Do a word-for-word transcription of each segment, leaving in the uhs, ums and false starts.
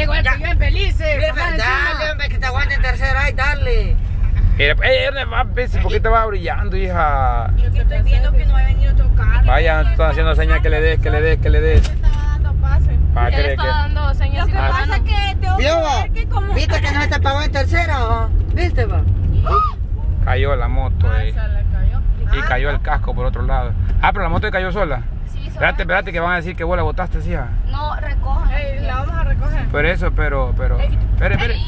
igual que yo en Belice. Dale, hombre, que te aguante en tercera. Ay, dale. Ey, Bessie, ¿por qué te vas brillando, hija? Yo que estoy viendo que no ha venido a tocar. Vaya, están haciendo señas que le des, que le des, que le des. Me está dando pase. ¿Para Él qué? está dando señas. Lo que pasa es que tengo que ver que como... ¿Viste que no se te pagó en tercera? ¿O? ¿Viste, va? Cayó la moto, eh. Se le cayó. Y cayó el casco por otro lado. Ah, pero la moto cayó sola. Sí, sola. Espérate, espérate, que van a decir que vos la botaste, sí, hija. No, recojan. Ey, la vamos a recoger. Por eso, pero, pero. Espere, espere.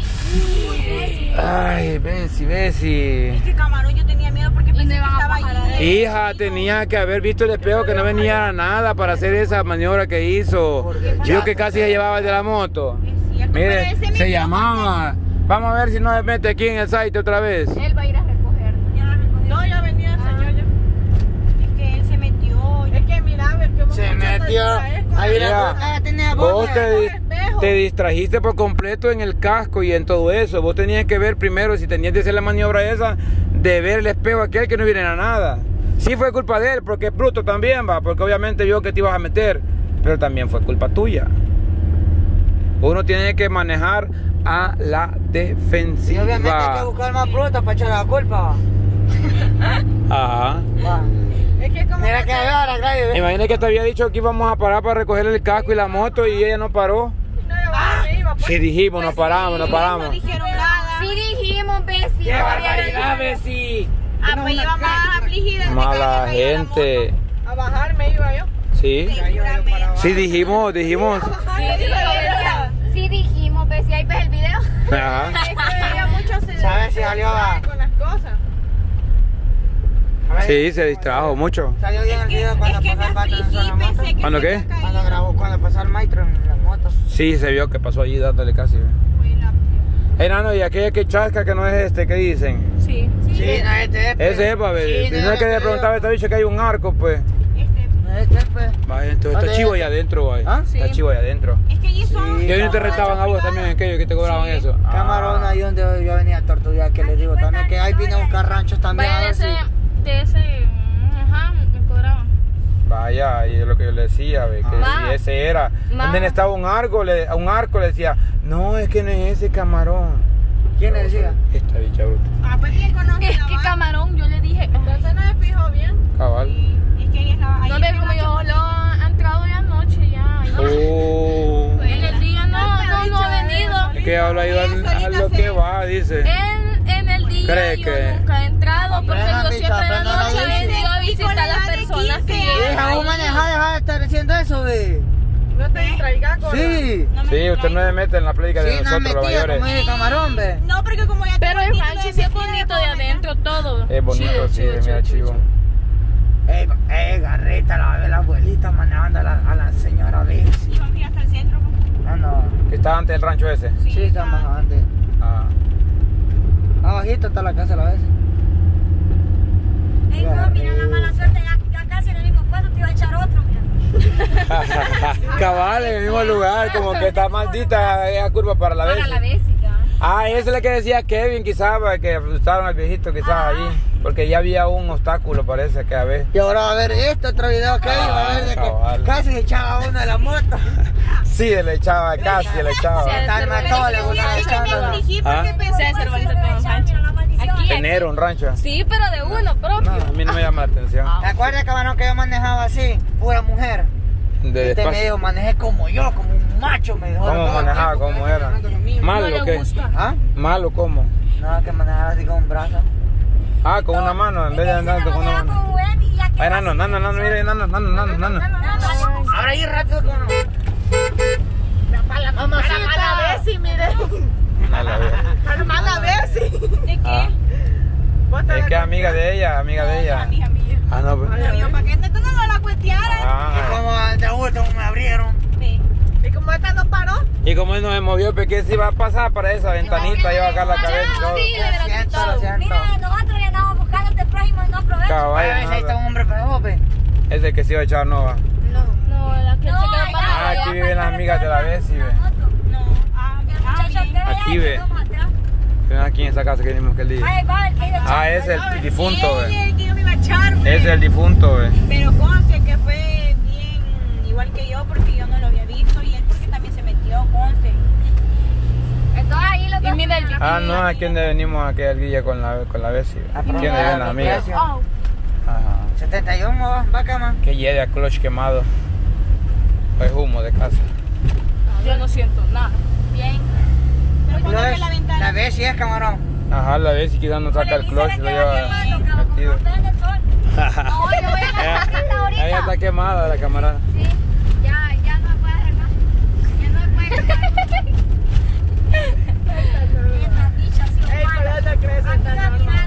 Ay, Bessie, Bessie. Es que camarón yo tenía miedo porque pensé que estaba ahí. Hija, tenía que haber visto el espejo que no venía nada para hacer esa maniobra que hizo. Yo que casi se llevaba de la moto. Es cierto, pero Mire, ese me se dio llamaba. Vamos a ver si no se mete aquí en el site otra vez. Él va a ir a recoger. Ya la recogió. No, ya venía el señor ya. Es que él se metió. Es que mira, a ver qué Se metió. Ahí Mira, era. Tenía Vos boca. te, te distrajiste por completo en el casco y en todo eso. Vos tenías que ver primero, si tenías que hacer la maniobra esa, de ver el espejo aquel que no viene a nada. Sí fue culpa de él, porque es bruto también, va, porque obviamente vio que te ibas a meter, pero también fue culpa tuya. Uno tiene que manejar a la defensiva. Y obviamente hay que buscar más bruto para echar la culpa. Ajá. Va. Es que como Mira que ahora, Gladys. Imagínate que te había dicho que íbamos a parar para recoger el casco y la moto y ella no paró. no iba, me iba, pues. Sí dijimos, nos paramos, nos No paramos. dijeron nada. Sí dijimos, Bessie. ¡Qué barbaridad, Bessie! Ah, pues iba más afligida. me Mala caí, me cayó la gente. moto. A bajar me iba yo. Sí. Sí dijimos, dijimos. Sí dijimos, sí dijimos, Bessie. Ahí ves el video. Ajá. Es que había mucho se ¿Sabes si salió a- con las cosas. A ver. Sí, se distrajo mucho. Salió bien el video cuando Es que me pasó el patrón en la moto. afligí, ¿Cuándo qué? Cuando grabó, cuando pasó el maestro en la moto. Sí, se vio que pasó allí dándole casi. Hey, Nano, y aquella que chasca que no es este, ¿qué dicen? Sí. Sí, no, este es. pues. Ese es, pa' ver. Sí, Si no es que le preguntaba a esta bicha que hay un arco, pues. No, este es, pues. Vaya, entonces está ¿Dónde chivo es? ahí adentro, güey. ¿Ah? Está Sí. chivo ahí adentro. Es que allí son. Sí. Y hoy te retaban a vos también, aquellos que te cobraban eso. Camarón, Ah. ahí donde yo venía a Tortuga, que le digo también que ahí viene a buscar ranchos también. Vaya a de ver si- ese, de ese, ajá, me cobraban. Vaya, y es lo que yo le decía, ve, que Ma. si ese era. Ma. Donde estaba un arco, le, un arco le decía, no, es que no es ese camarón. ¿Quién le decía? Esta bicha bruta. Ah, pues bien conocida. Es que ¿va? camarón, yo le dije, Entonces no se fijó bien. Cabal. Es que ahí es la. ahí no es ve la como yo chapuza. lo ha entrado ya anoche ya. Oh. En el día no, no, no ha venido. Es que habla ido al- a lo que va, dice. En, en el día ¿Cree yo que? nunca he entrado porque Aprenda, yo bicha, siempre en la aprenda noche la he bici. ido a visitar a las de personas que quince llegan. Deja vos ahí. manejar, deja de estar haciendo eso, ve. No te distraigas con. Sí. No me Sí, usted no se mete en la plática de Sí, no nosotros, los metía mayores. como el camarón, ve. No, porque como ya. Pero el tengo rancho título sí es de bonito de poder, adentro todo. Es bonito, Chido, sí, chido, mira, chido, chivo. Ey, ey, Garrita, la ve la abuelita manejando a la, a la señora Bessie. Y vamos a ir hasta el centro. No, no. Que está antes del rancho ese. Sí, está más grande. Ah. Abajito está la casa a la vez. Ey, no, mira la mala suerte, ya, ya casi en el mismo puesto te iba a echar otro, mira. Cabal, en el mismo lugar, como que está maldita esa curva para la vez. Para la bésica. Ah, eso es lo que decía Kevin, quizás, para que asustaron al viejito, quizás allí. Porque ya había un obstáculo, parece que a ver. Y ahora va a ver este otro video que iba a ver de cabal. que casi se echaba uno de la moto. Sí, le echaba, casi le echaba. Sí, Está el mató, le gusta Sí, echando. me afligí Ah. porque pensé Se que bonito se con un rancho. Mira la maldición. Aquí. Enero, un rancho. Sí, pero de uno No, propio. a mí no me llama la atención. ¿Te acuerdas, cabrón, que yo manejaba así? Pura mujer. De Este me despacio. dijo, manejé como yo, como un macho, me dijo. ¿Cómo manejaba? ¿Cómo era? No ¿Malo le qué? gusta. ¿Ah? ¿Malo cómo? No, que manejaba así con un brazo. Ah, con una mano, en vez de andar con una mano. Ay, nano, nano, nano, mire, nano, nano, nano, nano. Ahora ahí rápido con... Para la Bessie, mire. A la vez. Para mala Bessie. ¿De Ah, es que es amiga de ella, amiga de ella. Amiga mía. Ah, no, pues. Amigo, ¿para qué tú no la cuestearas? Y Ah. como de último me abrieron. Sí. Y como esta no paró. Y como él no se movió, porque si va a pasar para esa ventanita, iba a sacar la cabeza y todo. Sí, de Lo verdad. siento, lo siento. Mira, nosotros le andamos buscando este prójimo y no aprovecha. Cabal, Ay, ahí está un nada. hombre pero ve. Es el que se iba a echar nova. No. No, la que él se quedó Ah, parada. aquí viven las amigas de la Bessie, ve. No. Ah, El muchacho bien. que Aquí ve. Ven aquí en esa casa que vimos que el día. Ahí va, el que iba a echar. Ah, ese es el difunto, Sí, ve. el que yo me iba a echar, Ese es ve. el difunto, ve. Pero conste que fue bien igual que yo porque yo no lo había visto y él porque también se metió, conste. Ah, no, aquí donde venimos aquí al Guilla con la, con la Bessie. Aquí donde viven las amigas. Oh. Ajá. setenta y uno, va cama. Que lleve a clutch quemado. Es humo de casa. Yo no siento nada. Bien. Pero póngame la ventana. La ves si es camarón. Ajá, la Bessie quizás no saca el clutch y lo lleva metido. No, yo voy a la casita ahorita. Ahí está quemada la camarada. Sí, ya, ya no puede hacer más. Ya no puede hacer más. Ey, pero esta crece esta norma.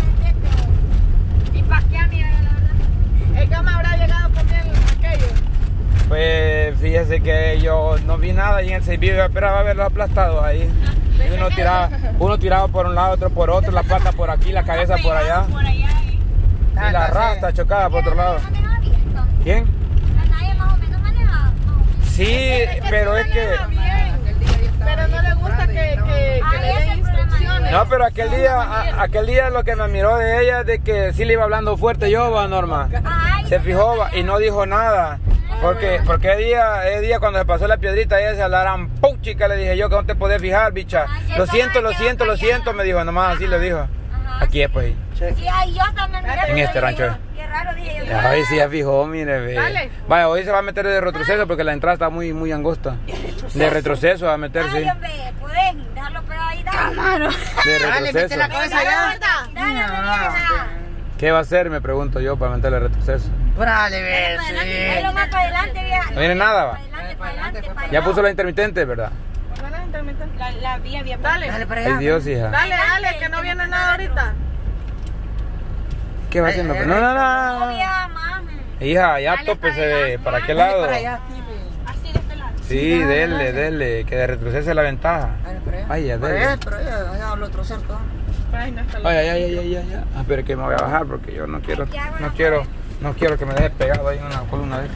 Y pa' qué, amiga, la verdad. ¿El cama habrá llegado también aquello? Pues fíjese que yo no vi nada y en el servicio yo esperaba verlos aplastados ahí. Y uno tiraba, uno tiraba por un lado, otro por otro, la pata por aquí, la cabeza por allá. Por allá, ¿eh? Y la rasta chocada por otro lado. ¿Quién? Nadie más o menos manejaba. Sí, pero es que... Pero no le gusta que, que, que le den instrucciones. No, pero aquel día, a- aquel día lo que me miró de ella es de que sí le iba hablando fuerte yo, va, Norma. Se fijó va, y no dijo nada. Porque, porque el día, el día cuando se pasó la piedrita, ella se hablaran, ¡pum! Chica, le dije yo que no te podés fijar, bicha. Lo siento, lo siento, lo siento, me dijo, nomás así le dijo. Aquí es pues. Sí, ay, yo también miré, En pero este dije rancho. yo, qué raro, dije yo. Ay, sí, ya fijó, mire, ve. Dale. Vaya, hoy se va a meter de retroceso porque la entrada está muy, muy angosta. De retroceso va a meterse. Ay, hombre, pueden dejarlo pegado ahí, dale. De Dale, mete retroceso. la cabeza allá. Dale, No, dale, ¿Qué va a hacer? Me pregunto yo para meterle retroceso. Dale, dale. Ahí lo ves. más para adelante, vieja. No viene nada, va. Para adelante, para adelante, para Ya allá. puso la intermitente, ¿verdad? ¿No las intermitentes? La, la vía, vía. Dale. Dale para Ay, allá. Dios, hija. Dale, dale, que no viene nada ahorita. ¿Qué va haciendo? No, no, no. No, vieja, más. Hija, ya tópese de para qué lado. Para allá, sí, ve. Así de este lado. Sí, dele, dele, que de retrocese la ventaja. Dale para allá. Ay, ya, Para dele. allá, para allá, allá al otro cerco. Ay, no está Ay, ay, ay, ay, ay, ay, ay. Ah, pero que me voy a bajar porque yo no quiero, no quiero, no quiero que me deje pegado ahí en una columna de.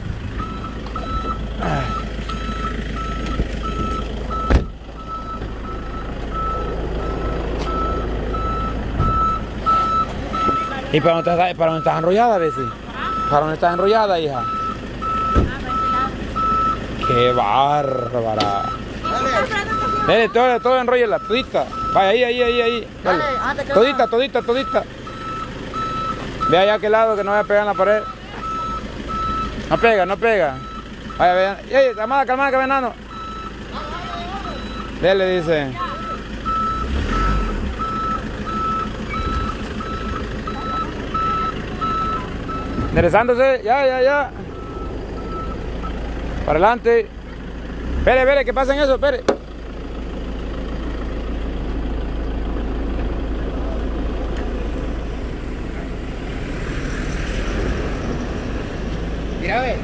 Ay. ¿Y para dónde estás, para dónde estás enrollada, Bessie? ¿Para dónde estás enrollada, hija? ¡Qué bárbara! Dale, todo, todo enróllala, todita. Vaya, ahí, ahí, ahí, ahí. Dale. Dale, antes que Todita, nada. todita, todita. Ve allá a aquel lado que no vaya a pegar en la pared. No pega, no pega. Vaya, vean. ¡Ey, calmada, calmada, que venano! Dele, dice. Enderezándose, ya, ya, ya. Para adelante. Espere, espere, que pasen eso, espere. Mira, ve.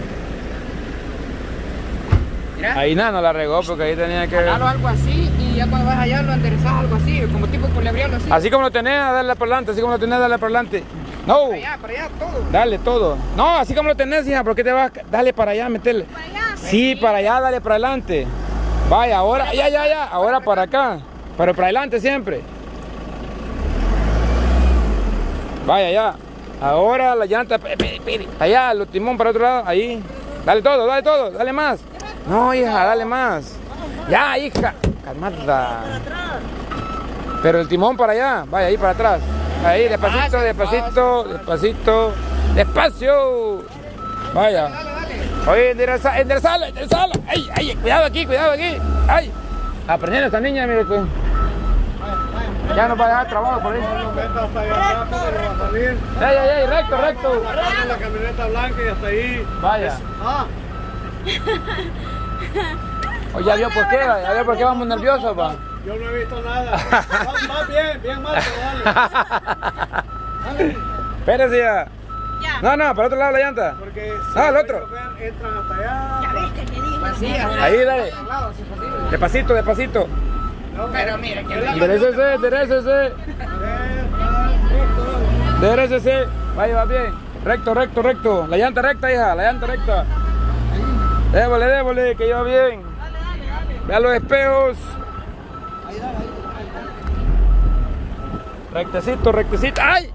Mira. Ahí nada, no la regó porque ahí tenía que... Jalalo algo así y ya cuando vas allá lo enderezas algo así, como tipo culebriarlo así. Así como lo tenés, dale para adelante, así como lo tenés, dale para adelante. No, Para allá, para allá, todo. dale todo. No, así como lo tenés, hija, ¿por qué te vas? Dale para allá, metele. Para allá. Sí, para allá, dale para adelante. Vaya, ahora, ya, ya, ya, ahora para acá. Pero para adelante siempre. Vaya, ya. Ahora la llanta, pe- pe- pe- allá, el timón para otro lado, ahí. Dale todo, dale todo, dale más. No, hija, dale más. Ya, hija, calmada. Pero el timón para allá, vaya, ahí para atrás. Ahí, despacito, despacito, despacito, despacio. Vaya. Oye, endereza, enderezala, enderezala. Ay, ay, cuidado aquí, cuidado aquí. Ay, aprendiendo esta niña, mire tú. Ya no va a dejar trabajo por ahí. Ey, ey, ey, recto, recto. La camioneta blanca y hasta ahí. Vaya. Ah, Oye, ya vio por qué, ya vio por qué vamos nerviosos, pa. yo no he visto nada. Más, más bien, bien mal, pero dale. Espérese ya. Ya. No, no, para otro lado la llanta. Porque Ah, el los otro. chofer entran hasta allá. Ya viste que dijo. Así, Ahí, dale. al lado, si es posible. Despacito, despacito. Pero mira, que Enderécese, enderécese. Enderécese. Vaya, va bien. Recto, recto, recto. La llanta recta, hija, la llanta recta. Débole, débole, que lleva bien. Vea los espejos. Rectecito, rectecito. ¡Ay!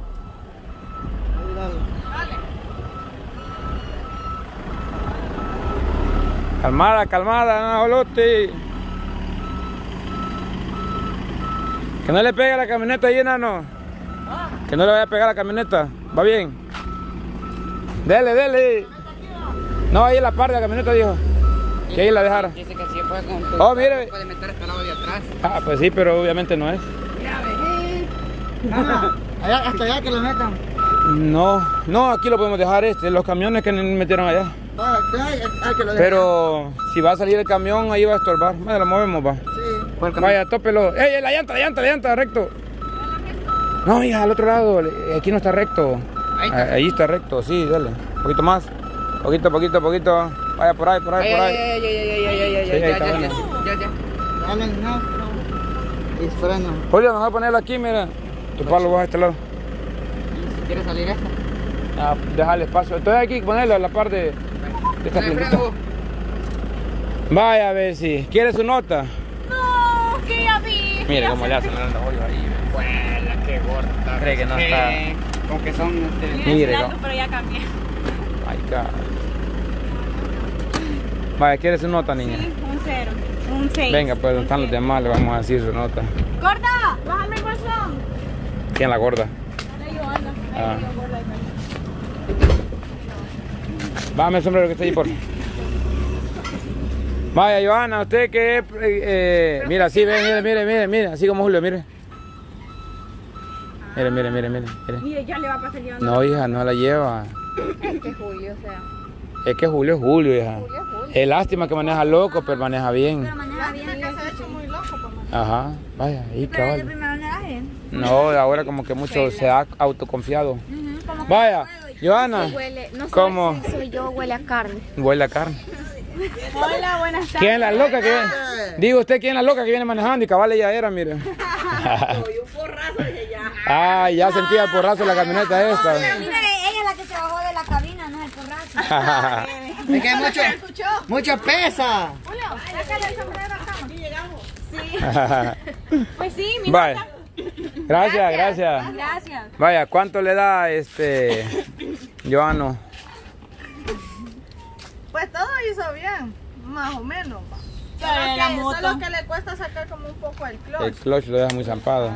Calmada, calmada, no jolote. Que no le pegue a la camioneta ahí, enano. Que no le vaya a pegar a la camioneta. ¿Va bien? Dele, dele. No, ahí en la parte de la camioneta, dijo. Que ahí la dejara. Dice que sí puede con... Oh, mire. Puede meter este lado de atrás. Ah, pues sí, pero obviamente no es. Allá, hasta allá que lo metan. No, no, aquí lo podemos dejar este, los camiones que metieron allá. Ah, hay, hay que lo dejen. Pero si va a salir el camión, ahí va a estorbar. Vaya, lo movemos, va. Sí. Vaya, tópelo. ¡Ey, la llanta, la llanta, la llanta, recto! No, hija, al otro lado, aquí no está recto. Ahí está. Ahí está recto, sí, dale. Un poquito más. Poquito, poquito, poquito. Vaya por ahí, por ahí, por ahí. Ay, ay, ay, ay, ay, ay, ay, Sí, ay, ahí ya, está ya, bueno. ya, ya, ya. Dale, no. Y freno. Julio, mejor ponerlo aquí, mira. Tu palo vas a este lado. ¿Y si quiere salir esta? Ah, dejar el espacio. Entonces aquí ponerlo a la parte de esta Dale, plantita. freno. Vaya a ver si. ¿Quiere su nota? No, que ya vi. Mire cómo le hacen el hoyo ahí. Huela, qué gorda. Cree que no está. Con que son... Este... Mire, Mire, no. pero ya cambié. Ay, God. Vaya, ¿quiere su nota, niña? Sí, un cero. Un seis. Venga, pues están los demás, le vamos a decir su nota. ¡Gorda! ¡Bájame el bolsón! ¿Quién la gorda? Ahí yo ando. Ahí Ah. yo gorda. Bájame el sombrero que está ahí, por favor. Vaya, Johanna, usted que... Eh, eh, mira, sí, ve, mire, mire, mire, mire, así como Julio, mire. Mire, mire, mire, mire, mire. Mire, ya le va a pasar llevando. No, hija, no la lleva. Es que Julio, o sea. Es que Julio es Julio, hija. Julio es Julio. Es lástima que maneja loco, pero maneja bien. Pero maneja bien. Que se ha hecho muy loco, papá. Ajá, vaya, ahí Pero de cabal. primero no era bien. No, ahora como que mucho se ha autoconfiado. Como que Vaya, no puedo. Johanna, Huele, no sé ¿cómo? si soy yo, huele a carne. Huele a carne. Hola, buenas tardes. ¿Quién es la loca que viene? Digo usted, ¿quién es la loca que viene manejando? Y cabal ella era, mire. Ah, ya sentía el porrazo de la camioneta esta. Mira, ella es la que se bajó de la cabina, no es el porrazo. Es que mucho, mucho pesa. Julio, sácale el sombrero acá. Aquí llegamos. Sí. Pues sí, mi Vaya. nota. Gracias, gracias. Gracias. Vaya, ¿cuánto le da este Joano? Pues todo hizo bien, más o menos. pa. Pero Solo la que, moto. solo que le cuesta sacar como un poco el clutch. El clutch lo deja muy zampado.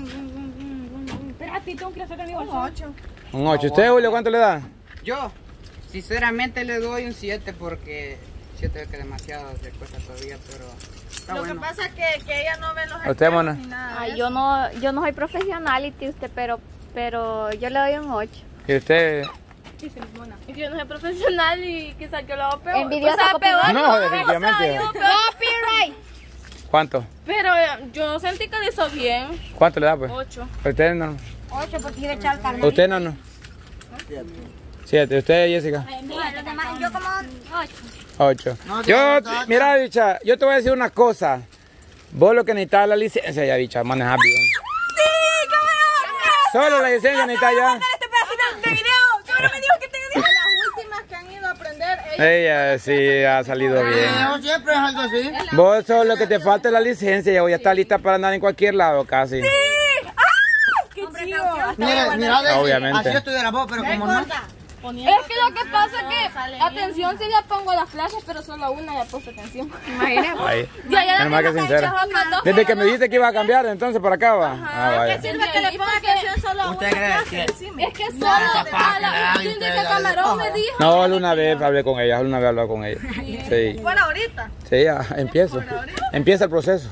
Espérate, tengo que sacar mi bolsón. ocho. Un ocho. ¿Usted, Julio, cuánto le da? Yo, sinceramente le doy un siete porque siento que demasiado le cuesta todavía, pero está Lo bueno. que pasa es que, que ella no ve los ¿Usted, espejos mona? ni nada. Ay, yo no, yo no soy profesionality usted, pero, pero yo le doy un ocho. ¿Y usted? Sí, sí, mona. Es que yo no soy profesional y quizás yo lo hago peor. Envidiosa O sea, copyright. peor. No, definitivamente. yo peor. Copyright. ¿Cuánto? Pero eh, yo sentí que lo hizo bien. ¿Cuánto le da, pues? Ocho. ¿Usted no? Ocho porque iba a echar carne. ¿Usted no? no? Siete. ¿Usted, Jessica? Mira, los demás, yo como ocho. Ocho. No, Yo, no, no, no. mira, bicha, yo te voy a decir una cosa. Vos lo que necesitas es la licencia ya, bicha, manejar bien. ¡Sí! ¿Cómo no? Solo la licencia necesitas ya. Este pedacito de video. Seguro me dijo que te De las últimas que han ido a aprender, ella Ella sí ha salido bien. Yo siempre es algo así. Vos solo lo que te falta es la licencia, ya voy a estar lista para andar en cualquier lado casi. ¡Qué chido! Mira, mira, Daisy, Obviamente. así estuviera vos, pero como no. Es que lo que pasa es que atención sí le pongo las flashes, pero solo una le he puesto atención. Imagínate. Ahí. Ya, ya Menos mal que tengo sincera. hechas otras dos, Desde que pero me dijiste que iba a cambiar, entonces por acá va. Ah, vaya. sirve que le ponga atención solo a ¿Usted una cree clase que- encima. Es que solo a la Ay, síndica usted, Camarón ay, me dijo. No, solo una vez hablé con ella, solo una vez hablé con ella. Sí. Fuera ahorita. Sí, ya, empiezo. Empieza el proceso.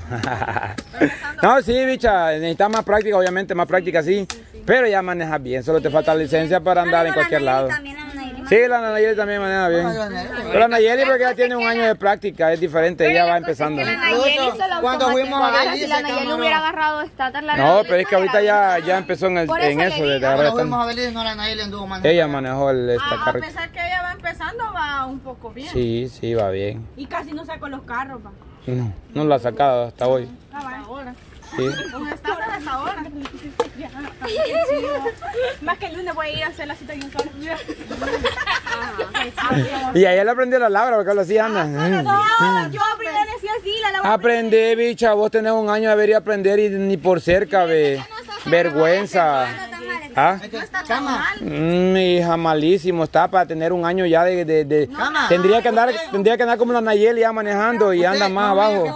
No, sí, bicha, necesitas más práctica, obviamente, más práctica sí. Pero ya manejas bien, solo te falta licencia para andar en cualquier lado. También a Nayeli. Sí, la Nayeli también maneja bien. Pero la Nayeli porque ya tiene un año de práctica, es diferente, ella va empezando. La Nayeli solo Cuando fuimos a automático. Belice, Si la Nayeli Camarón. hubiera agarrado estándar, la No, pero es que ahorita ya, ya empezó en, el, Por en eso eso le de digo. agarrar Cuando fuimos a estándar. Belice, no la nadie le anduvo manejando. Ella manejó el, esta A, a carreta. pesar que ella va empezando, va un poco bien. Sí, sí, va bien. Y casi no saco los carros, pa. No, no la ha sacado hasta hoy. Hasta ahora. Sí. Un estándar hasta ahora. Más que el lunes voy a ir a hacer la cita de un solo. Y ahí él aprendió la labra porque lo hacía Ana. No, yo aprendí a decir así, la labor. Aprende, bicha, vos tenés un año de haber ido a aprender y ni por cerca, ve. Vergüenza. No está mal, ¿Ah? No está tan mal. Mm, mi hija, malísimo. Está para tener un año ya de... de, de- tendría que andar tendría que andar como la Nayeli ya manejando y anda más abajo.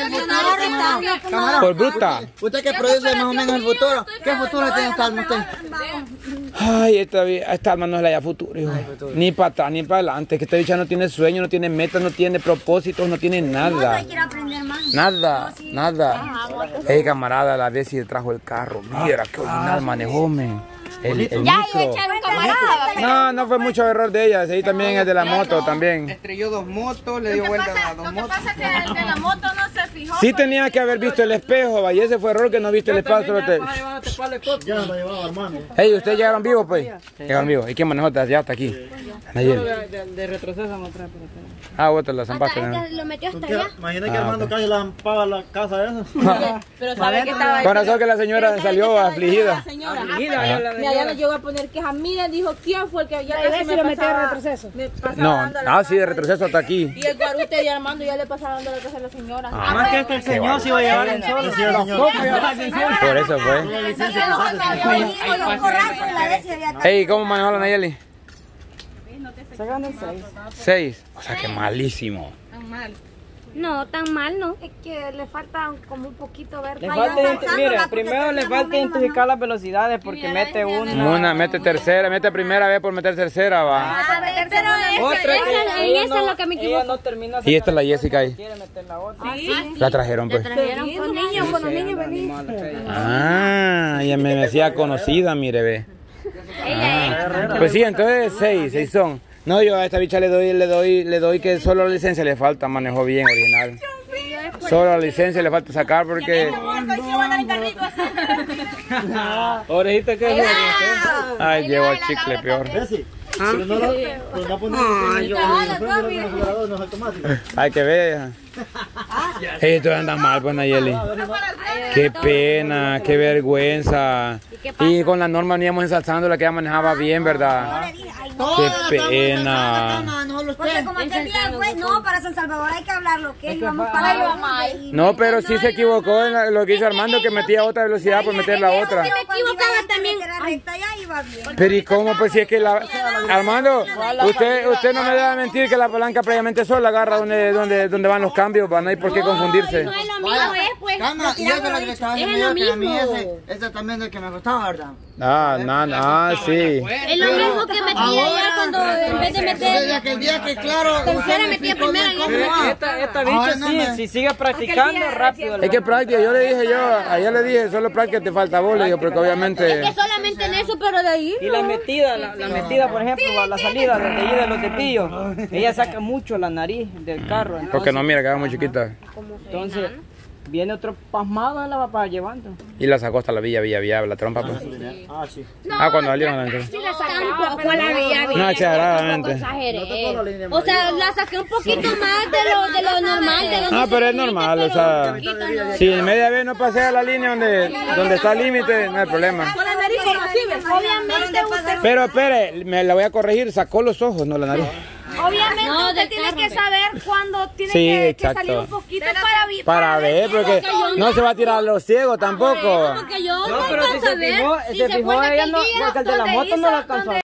Por bruta. ¿Usted qué produce más o menos el futuro? ¿Qué futuro tiene esta alma usted? Ay, esta, esta alma no es la ya futuro, hijo. Ni para atrás ni para adelante. Que esta bicha no tiene sueño, no tiene metas, no tiene propósitos, no tiene nada. Nada, nada. Ey, camarada, la vez si trajo el carro. Mira, qué original manejó, men. El, el Ya micro. iba a echar un camarada. No, no fue mucho error de ella. Sí, también es de la moto, también. Estrelló dos motos, le dio Lo que vuelta pasa, a dos lo que motos. pasa es que el de la moto no se fijó. Sí tenía que haber visto el espejo, va, y ese fue error que no viste el espejo. Solo te... Ya lo llevaba, hermano. Hey, ¿ustedes llegaron vivos, pues? Llegaron vivos. ¿Y quién manejó ya hasta aquí? Nayeli. De, de retroceso a otra. Ah, vos te la zampaste, ¿no? Lo metió hasta Porque allá. Imagina que Ah, Armando ok. casi la paga la casa esa. Pero sabe que estaba Con razón que la señora salió afligida. señora. Ajá. Mira, ya le llegó a poner queja mía, dijo quién fue el que ya casi me pasaba, retroceso. Me pasaba No, dando la ah, sí, de retroceso hasta aquí. Y el guarute de Armando ya le pasaba dando la casa a la señora. Ah. Más que este el señor se iba a llevar el sol. Decía el señor. Por eso fue. Hey, ¿cómo manejó la Nayeli? Se gana el seis. Seis. O sea, que malísimo. No, tan mal, ¿no? Es que le falta como un poquito ver. Le falta, identi- mire, primero le falta identificar las velocidades porque mete una. Una, mete tercera, mete primera vez por meter tercera, va. Otra que esa- en ella esa no- es lo que me ella equivoco. no termina. Y esta es la Jessica ahí. Quiere meter la otra. La trajeron, pues. Trajeron con niños, con los niños venían. Ah, ella me decía conocida, mire, ve. Ah, pues sí, entonces seis, seis son. No, yo a esta bicha le doy, le doy, le doy que solo la licencia le falta, manejó bien, original. Solo la licencia le falta sacar porque... Orejita que es. Ay, llevo al chicle peor. Ese. Pero no lo pero no pone no es automático. Hay que ver. Esto anda mal, pues, Nayeli. Qué pena, qué vergüenza. Y con la norma veníamos ensalzando la que ella manejaba bien, ¿verdad? Qué pena. Porque como aquel día fue, no, para San Salvador hay que hablarlo, que íbamos para allá. No, pero sí se equivocó en la- lo que hizo Armando, que metía otra velocidad por meter la otra. Me equivocaba también. Recta ya iba bien. Pero ¿y cómo? Pues si es que la... Armando, usted usted no me debe mentir que la palanca previamente sola agarra donde, donde, donde van los cambios, no hay por qué confundirse. No es lo mismo, es pues. Cama, y eso es lo que le estaba Es diciendo lo yo, que a mí mismo. ese, ese también es el que me gustaba, ¿verdad? Ah, no, no, ah, sí. Es lo mismo que metía ya cuando en vez de Desde meter. aquel día que claro, Tercera usted me metía explicó bien primera, cómo ya va. Esta, esta Ahora bicha no sí, me- si sigue practicando rápido. Es que práctica, yo le dije yo, ayer le dije, solo práctica te falta vos, le digo, porque obviamente... Que solamente en eso, pero de ahí. Y la metida, la, la metida, por ejemplo, a la salida de ahí de los cepillos, ella saca mucho la nariz del carro. Porque Entonces, no, mira, queda muy chiquita. entonces viene otro pasmado, la va para llevando. Y la sacó hasta la villa, villa, villa, la trompa, pues. Ah, sí. Ah, cuando salieron la entrada. Tampoco la veía bien. No, exageradamente. Exageré. O sea, la saqué un poquito más de lo, de lo normal. De los Ah, pero es normal, o sea... Si en media vez no pasé a la línea donde, donde está el límite, no hay problema. Con la nariz como así, ¿ves? Obviamente usted. Pero espere, me la voy a corregir, sacó los ojos, no la nariz. Obviamente No, usted del tiene carro. que saber cuándo tiene Sí, que, que exacto. salir un poquito para, vi- Para ver, porque no se va a tirar a los ciegos tampoco. Porque yo No, no pero si alcanzo se a ver. fijó, Si se se fijó acuerda ella aquel no, día porque el de la donde moto no hizo- la alcanzó. donde